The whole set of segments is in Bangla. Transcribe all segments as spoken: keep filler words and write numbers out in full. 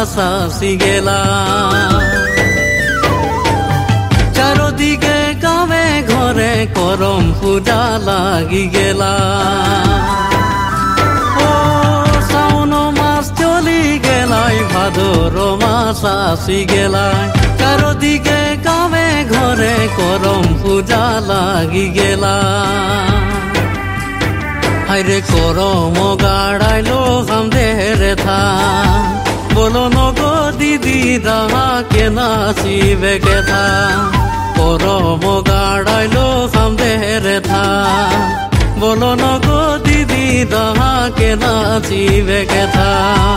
মাছ আসি গেলা চারদিকে গাঁৱে ঘরে করম পূজা লাগি গেলা ও শাওন মাস চলি গেলাই ভাদর মাস আসি গেলাই চারদিকে গাঁৱে ঘরে করম পূজা লাগি গেলা হাইরে করম গাড়াইলো হামদের থা বলো নগো দিদি রাহা কে নাচিবে কে থা করম গাড়াইলো হামদের থা বলো নগো দিদি রাহা কে নাচিবে কে থা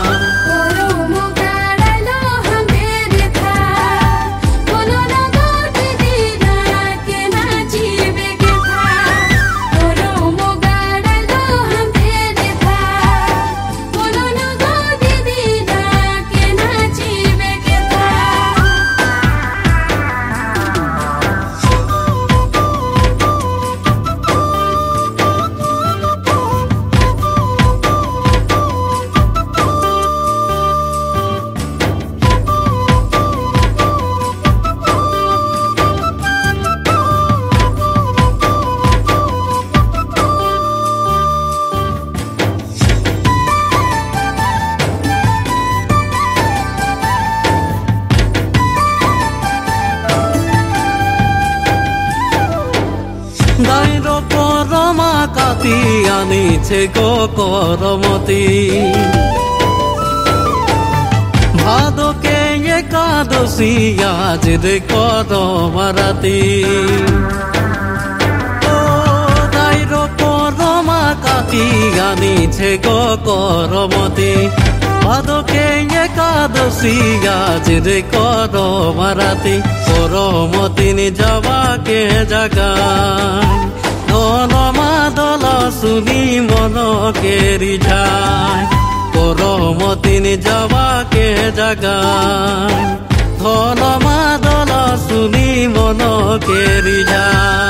দাইর পরমা কাতি আনিছে গো করমতি ভাদকে একাদশী আজ রে করমারাতি ও দাইর পরমা কাতি আনিছে গো করমতি ভাদকে একাদশী আজ রে করমারাতি করমতিনি যাবাকে জাগায় ধন মাদল শুনি মনকে রিঝায় করমতিনি যাবাকে জাগায় ধন মাদল শুনি মনকে রিঝায়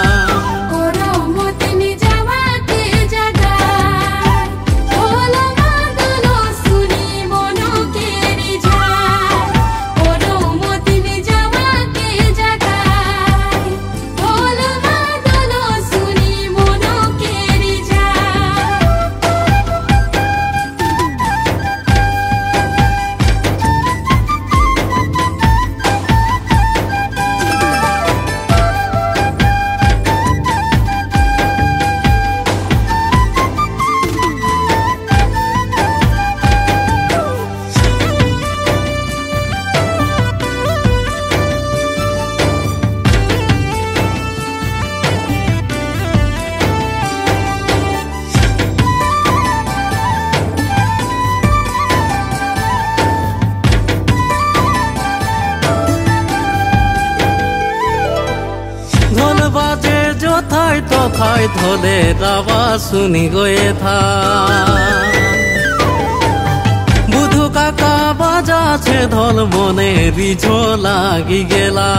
বাজে যথায় তথায় ধলে রাবা শুনি গয়ে থা বুধু কাকা বাজাছে ধল মনে রিঝো লাগি গেলা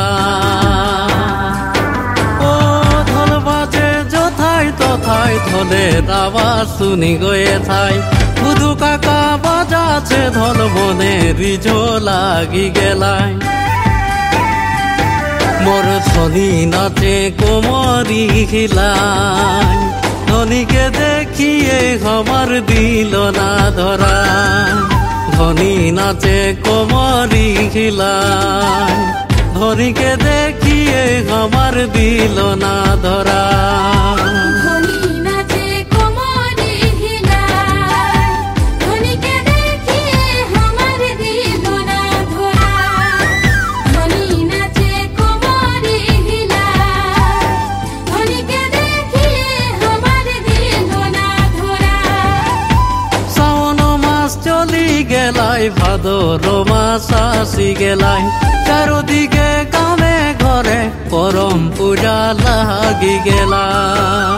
ও ধল বাজে যথায় তথায় ধলে রাবা শুনি গয়ে থাই বুধু কাকা বাজাছে ধল মনে রিঝো লাগি গেলাই মোর ধনী নাচে কোমরি খিলাই ধনীকে দেখিয়ে আমার দিল না ধরা ধনী নাচে কোমরি খিলাই ধনীকে দেখিয়ে আমার দিল না ধরা গেলাই ভাদর মাস আসি গেলাই চারদিকে গাঁৱে ঘরে করম পূজা লাগি গেলা।